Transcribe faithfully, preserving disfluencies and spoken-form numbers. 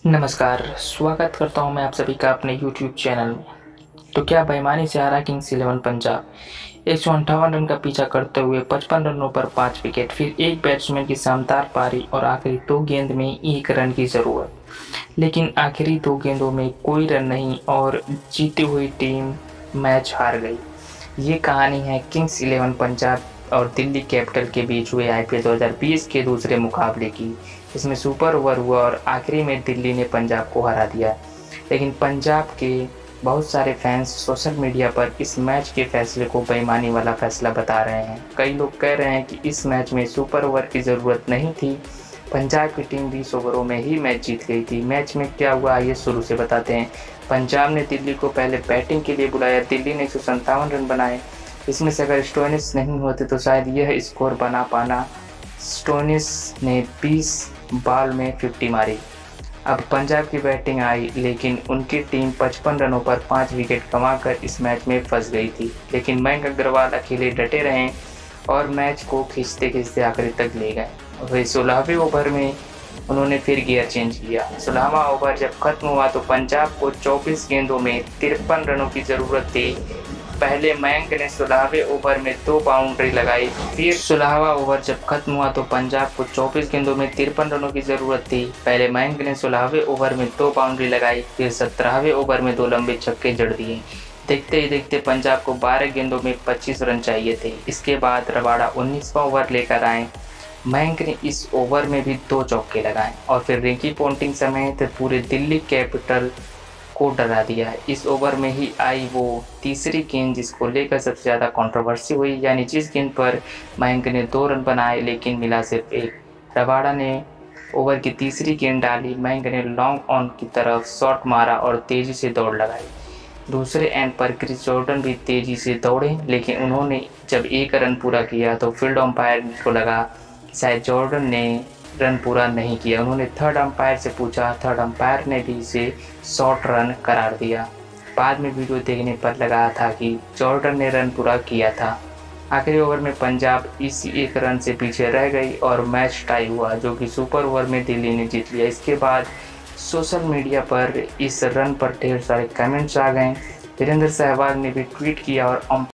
नमस्कार, स्वागत करता हूं मैं आप सभी का अपने यूट्यूब चैनल में। तो क्या बेईमानी से हारा किंग्स इलेवन पंजाब। एक सौ अंठावन रन का पीछा करते हुए पचपन रनों पर पाँच विकेट, फिर एक बैट्समैन की शानदार पारी और आखिरी दो गेंद में एक रन की जरूरत, लेकिन आखिरी दो गेंदों में कोई रन नहीं और जीती हुई टीम मैच हार गई। ये कहानी है किंग्स इलेवन पंजाब और दिल्ली कैपिटल के बीच हुए आईपीएल दो हज़ार बीस के दूसरे मुकाबले की। इसमें सुपर ओवर हुआ और आखिरी में दिल्ली ने पंजाब को हरा दिया। लेकिन पंजाब के बहुत सारे फैंस सोशल मीडिया पर इस मैच के फैसले को बेईमानी वाला फैसला बता रहे हैं। कई लोग कह रहे हैं कि इस मैच में सुपर ओवर की ज़रूरत नहीं थी, पंजाब की टीम बीस ओवरों में ही मैच जीत गई थी। मैच में क्या हुआ आइए शुरू से बताते हैं। पंजाब ने दिल्ली को पहले बैटिंग के लिए बुलाया। दिल्ली ने एक सौ सत्तावन रन बनाए। इसमें से अगर स्टोइनिस नहीं होते तो शायद यह स्कोर बना पाना। स्टोइनिस ने बीस बॉल में पचास मारी। अब पंजाब की बैटिंग आई, लेकिन उनकी टीम पचपन रनों पर पाँच विकेट कमाकर इस मैच में फंस गई थी। लेकिन मयंक अग्रवाल अकेले डटे रहे और मैच को खींचते खींचते आखिरी तक ले गए। वही सोलहवें ओवर में उन्होंने फिर गियर चेंज किया। सोलहवां ओवर जब खत्म हुआ तो पंजाब को चौबीस गेंदों में तिरपन रनों की ज़रूरत थी। पहले मयंक ने सोलहवें ओवर में दो बाउंड्री लगाई। फिर सोलहवां ओवर जब खत्म हुआ तो पंजाब को चौबीस गेंदों में तिरपन रनों की ज़रूरत थी। पहले मयंक ने सोलहवें ओवर में दो बाउंड्री लगाई, फिर सत्रहवें ओवर में दो लंबे छक्के जड़ दिए। देखते ही देखते पंजाब को बारह गेंदों में पच्चीस रन चाहिए थे। इसके बाद रबाड़ा उन्नीसवां ओवर लेकर आए। मयंक ने इस ओवर में भी दो चौके लगाए और फिर रिकी पोंटिंग समेत पूरे दिल्ली कैपिटल को डरा दिया। इस ओवर में ही आई वो तीसरी गेंद जिसको लेकर सबसे ज़्यादा कंट्रोवर्सी हुई, यानी जिस गेंद पर मयंक ने दो रन बनाए लेकिन मिला सिर्फ एक। रबाड़ा ने ओवर की तीसरी गेंद डाली। मयंक ने लॉन्ग ऑन की तरफ शॉट मारा और तेज़ी से दौड़ लगाई। दूसरे एंड पर क्रिस जॉर्डन भी तेज़ी से दौड़े, लेकिन उन्होंने जब एक रन पूरा किया तो फील्ड अंपायर को लगा शायद जॉर्डन ने रन पूरा नहीं किया। उन्होंने थर्ड अंपायर से पूछा, थर्ड अंपायर ने भी इसे शॉर्ट रन करार दिया। बाद में वीडियो देखने पर लगा था कि जॉर्डन ने रन पूरा किया था। आखिरी ओवर में पंजाब इसी एक रन से पीछे रह गई और मैच टाई हुआ, जो कि सुपर ओवर में दिल्ली ने जीत लिया। इसके बाद सोशल मीडिया पर इस रन पर ढेर सारे कमेंट्स आ गए। वीरेंद्र सहवाग ने भी ट्वीट किया और